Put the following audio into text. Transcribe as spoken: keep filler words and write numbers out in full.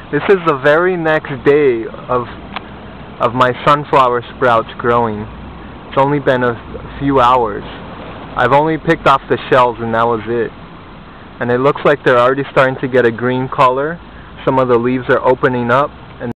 This is the very next day of of my sunflower sprouts growing. It's only been a, a few hours. I've only picked off the shells and that was it. And it looks like they're already starting to get a green color. Some of the leaves are opening up.